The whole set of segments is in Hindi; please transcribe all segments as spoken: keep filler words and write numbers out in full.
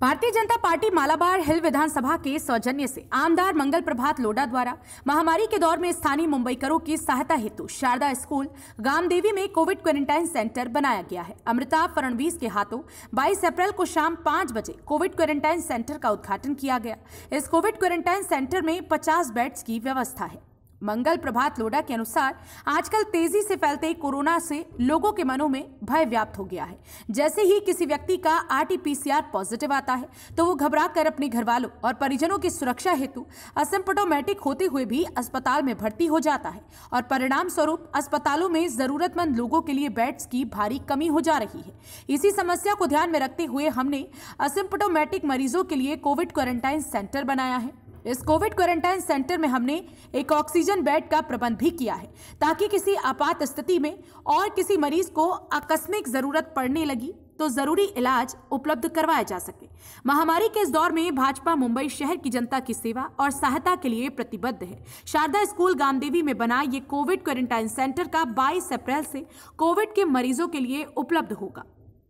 भारतीय जनता पार्टी मालाबार हिल विधानसभा के सौजन्य से आमदार मंगल प्रभात लोढ़ा द्वारा महामारी के दौर में स्थानीय मुंबईकरों की सहायता हेतु शारदा स्कूल गामदेवी में कोविड क्वारंटाइन सेंटर बनाया गया है। अमृताभ फडणवीस के हाथों बाईस अप्रैल को शाम पाँच बजे कोविड क्वारंटाइन सेंटर का उद्घाटन किया गया। इस कोविड क्वारंटाइन सेंटर में पचास बेड्स की व्यवस्था है। मंगल प्रभात लोढ़ा के अनुसार आजकल तेजी से फैलते कोरोना से लोगों के मनों में भय व्याप्त हो गया है। जैसे ही किसी व्यक्ति का R T P C R positive आता है तो वो घबरा कर अपने घर वालों और परिजनों की सुरक्षा हेतु असिम्प्टोमेटिक होते हुए भी अस्पताल में भर्ती हो जाता है और परिणाम स्वरूप अस्पतालों में जरूरतमंद लोगों के लिए बेड्स की भारी कमी हो जा रही है। इसी समस्या को ध्यान में रखते हुए हमने असिम्प्टोमेटिक मरीजों के लिए कोविड क्वारंटाइन सेंटर बनाया है। इस कोविड क्वारंटाइन सेंटर में हमने एक ऑक्सीजन बेड का प्रबंध भी किया है ताकि किसी आपात स्थिति में और किसी मरीज को आकस्मिक जरूरत पड़ने लगी तो जरूरी इलाज उपलब्ध करवाया जा सके। महामारी के इस दौर में भाजपा मुंबई शहर की जनता की सेवा और सहायता के लिए प्रतिबद्ध है। शारदा स्कूल गामदेवी में बना ये कोविड क्वारंटाइन सेंटर का बाईस अप्रैल से कोविड के मरीजों के लिए उपलब्ध होगा।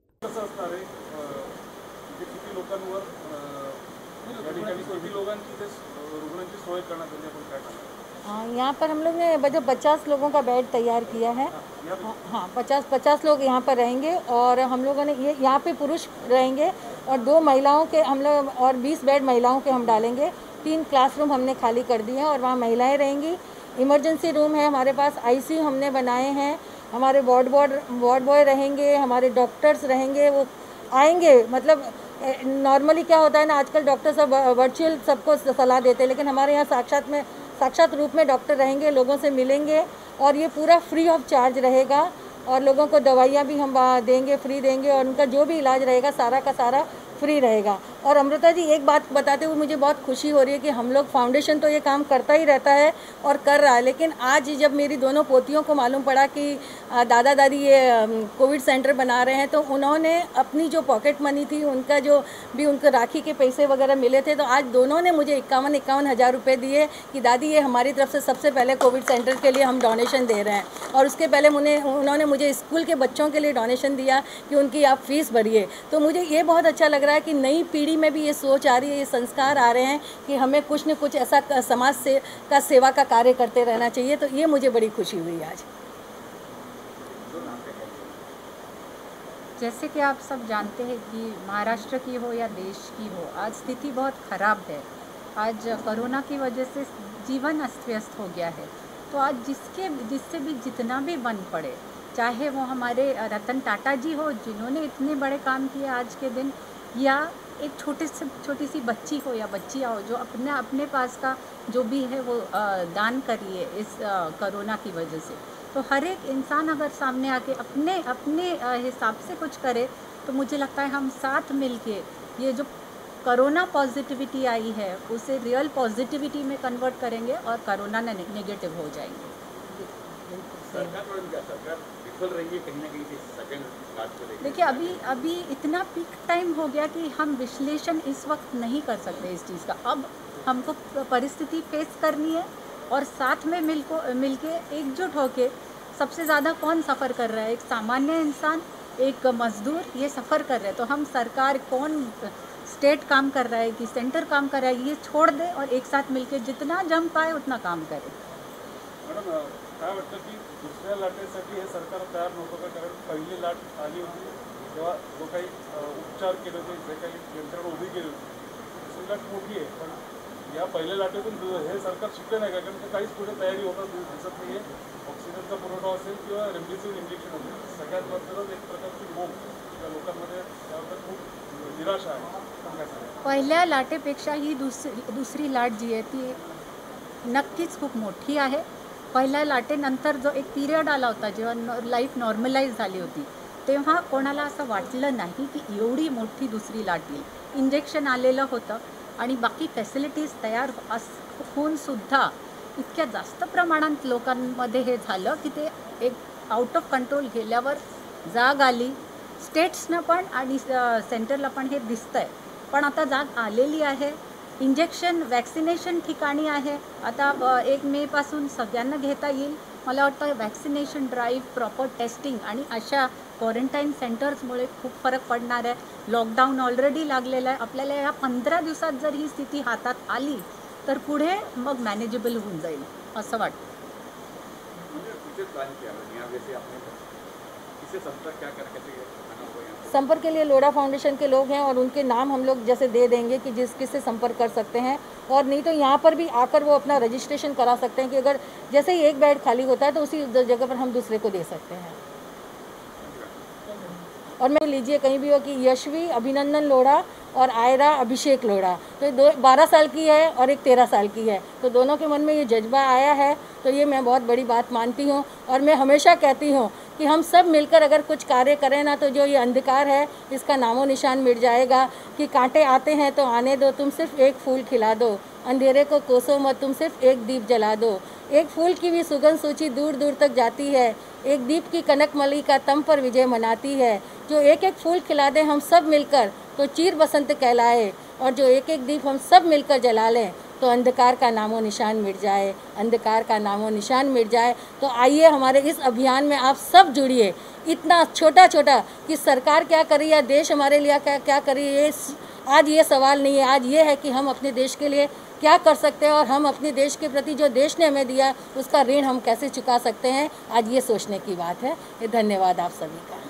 हाँ, यहाँ पर हम लोग ने बजे पचास लोगों का बेड तैयार किया है। हाँ, पचास पचास लोग यहाँ पर रहेंगे और हम लोगों ने ये यहाँ पे पुरुष रहेंगे और दो महिलाओं के हम लोग और बीस बेड महिलाओं के हम डालेंगे। तीन क्लासरूम हमने खाली कर दिए हैं और वहाँ महिलाएं रहेंगी। इमरजेंसी रूम है हमारे पास, आई सी यू हमने बनाए हैं। हमारे वार्ड बॉय वार्ड बॉय रहेंगे, हमारे डॉक्टर्स रहेंगे, वो आएंगे। मतलब नॉर्मली क्या होता है ना, आजकल डॉक्टर सब वर्चुअल सबको सलाह देते हैं, लेकिन हमारे यहाँ साक्षात में साक्षात रूप में डॉक्टर रहेंगे, लोगों से मिलेंगे और ये पूरा फ्री ऑफ चार्ज रहेगा और लोगों को दवाइयाँ भी हम देंगे, फ्री देंगे और उनका जो भी इलाज रहेगा सारा का सारा फ्री रहेगा। और अमृता जी, एक बात बताते हुए मुझे बहुत खुशी हो रही है कि हम लोग फाउंडेशन तो ये काम करता ही रहता है और कर रहा है, लेकिन आज जब मेरी दोनों पोतियों को मालूम पड़ा कि दादा दादी ये कोविड सेंटर बना रहे हैं तो उन्होंने अपनी जो पॉकेट मनी थी, उनका जो भी उनको राखी के पैसे वगैरह मिले थे, तो आज दोनों ने मुझे इक्यावन इक्यावन हज़ार रुपये दिए कि दादी ये हमारी तरफ से सबसे पहले कोविड सेंटर के लिए हम डोनेशन दे रहे हैं। और उसके पहले मुझे उन्होंने मुझे स्कूल के बच्चों के लिए डोनेशन दिया कि उनकी आप फीस भरिए। तो मुझे ये बहुत अच्छा लग रहा है कि नई पीढ़ी में भी ये सोच आ रही है, ये संस्कार आ रहे हैं कि हमें कुछ न कुछ ऐसा समाज से का सेवा का कार्य करते रहना चाहिए। तो ये मुझे बड़ी खुशी हुई आज। जैसे कि आप सब जानते हैं कि महाराष्ट्र की हो या देश की हो, आज स्थिति बहुत ख़राब है। आज कोरोना की वजह से जीवन अस्त व्यस्त हो गया है। तो आज जिसके जिससे भी जितना भी बन पड़े, चाहे वो हमारे रतन टाटा जी हो जिन्होंने इतने बड़े काम किए आज के दिन, या एक छोटे से छोटी सी बच्ची हो या बच्चियाँ हो जो अपने अपने पास का जो भी है वो दान करिए इस कोरोना की वजह से। तो हर एक इंसान अगर सामने आके अपने अपने हिसाब से कुछ करे तो मुझे लगता है हम साथ मिलके ये जो कोरोना पॉजिटिविटी आई है उसे रियल पॉजिटिविटी में कन्वर्ट करेंगे और कोरोना नेगेटिव हो जाएंगे। देखिए, अभी अभी इतना पीक टाइम हो गया कि हम विश्लेषण इस वक्त नहीं कर सकते इस चीज़ का। अब हमको परिस्थिति फेस करनी है और साथ में मिल को मिल के एकजुट होके सबसे ज़्यादा कौन सफ़र कर रहा है, एक सामान्य इंसान, एक मजदूर, ये सफ़र कर रहे हैं। तो हम सरकार, कौन स्टेट काम कर रहा है कि सेंटर काम कर रहा है, ये छोड़ दे और एक साथ मिलके जितना जम पाए उतना काम करे। मॅडम, काय वाटतं की दुसऱ्या लाटेसाठी हे सरकार तयार नव्हतं का? कारण पहिली लाट आली होती तेव्हा जो काही उपचार केले होते, जे काही यंत्रणा उभी केली होती, दुसरी लाट मोठी आहे, पण या पहिल्या लाटेतून हे सरकार शिकले नाही का? कारण ते काहीच पुढे तयारी होता दिसत नाही आहे। ऑक्सिजनचा पुरवठा असेल किंवा रेमडेसिवीर इंजेक्शन असेल, सगळ्यात महत्त्वाचं एक प्रकारची मोह त्या लोकांमध्ये त्याबद्दल खूप निराशा आहे। पहिल्या लाटेपेक्षा ही दुसरी दुसरी लाट जी आहे ती नक्कीच खूप मोठी आहे। पहिल्या लाटेनंतर जो एक पिरियड आला होता जेव्हा लाईफ नॉर्मलाइज झाली होती, तेव्हा कोणाला असं वाटलं नाही की एवढी मोठी दुसरी लाट येईल। इंजेक्शन आलेलं होतं आणि बाकी फॅसिलिटीज तयार अस होऊनसुद्धा इतक्या जास्त प्रमाणात लोकांमध्ये हे झालं की ते एक आउट ऑफ कंट्रोल गेल्यावर जाग आली। स्टेट्सनं पण आणि सेंटरला पण हे दिसतं आहे, पण आता जाग आलेली आहे। इंजेक्शन वॅक्सिनेशन ठिकाणी आहे, आता एक मे पासून सगळ्यांना घेता येईल। मला वाटतं वॅक्सिनेशन ड्राईव्ह, प्रॉपर टेस्टिंग आणि अशा क्वारंटाईन सेंटर्समुळे खूप फरक पडणार आहे. लॉकडाऊन ऑलरेडी लागलेला आहे. आपल्याला या पंधरा दिवसात जर ही स्थिती हातात आली तर पुढे मग मॅनेजेबल होऊन जाईल असं वाटतं. संपर्क के लिए लोढ़ा फाउंडेशन के लोग हैं और उनके नाम हम लोग जैसे दे देंगे कि जिस किससे संपर्क कर सकते हैं, और नहीं तो यहाँ पर भी आकर वो अपना रजिस्ट्रेशन करा सकते हैं कि अगर जैसे ही एक बेड खाली होता है तो उसी जगह पर हम दूसरे को दे सकते हैं. और मैं लीजिए कहीं भी हो कि यशवी अभिनंदन लोढ़ा और आयरा अभिषेक लोढ़ा, तो दो बारह साल की है और एक तेरह साल की है, तो दोनों के मन में ये जज्बा आया है, तो ये मैं बहुत बड़ी बात मानती हूँ. और मैं हमेशा कहती हूँ कि हम सब मिलकर अगर कुछ कार्य करें ना तो जो ये अंधकार है इसका नामो निशान मिट जाएगा. कि कांटे आते हैं तो आने दो, तुम सिर्फ एक फूल खिला दो, अंधेरे को कोसो मत, तुम सिर्फ एक दीप जला दो. एक फूल की भी सुगंध सूची दूर दूर तक जाती है, एक दीप की कनकमली का तम पर विजय मनाती है. जो एक एक फूल खिला दें हम सब मिलकर तो चीर बसंत कहलाए, और जो एक एक दीप हम सब मिलकर जला लें तो अंधकार का नामो निशान मिट जाए, अंधकार का नामो निशान मिट जाए. तो आइए हमारे इस अभियान में आप सब जुड़िए. इतना छोटा छोटा कि सरकार क्या कर रही है, देश हमारे लिए क्या क्या कर रही है, आज ये सवाल नहीं है. आज ये है कि हम अपने देश के लिए क्या कर सकते हैं और हम अपने देश के प्रति जो देश ने हमें दिया उसका ऋण हम कैसे चुका सकते हैं. आज ये सोचने की बात है. धन्यवाद आप सभी का.